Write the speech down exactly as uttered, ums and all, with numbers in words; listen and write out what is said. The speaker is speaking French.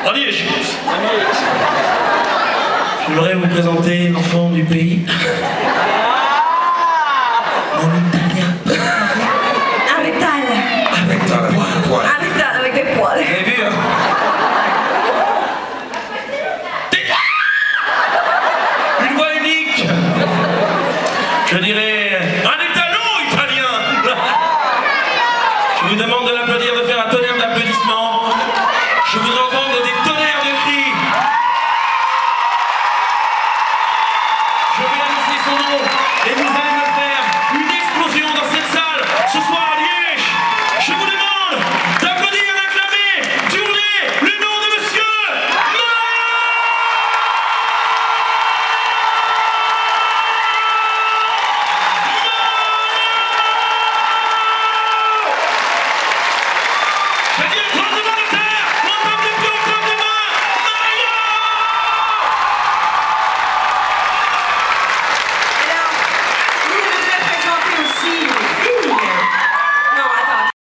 Amici. J'aimerais vous présenter l'enfant du pays. Mon italien. Un métal. Avec des poils. Un métal avec des poils. Vous avez vu, hein? Une voix unique. Je dirais un étalon italien. Je vous demande de l'applaudir, de faire un tonnerre d'applaudissements. Je voudrais encore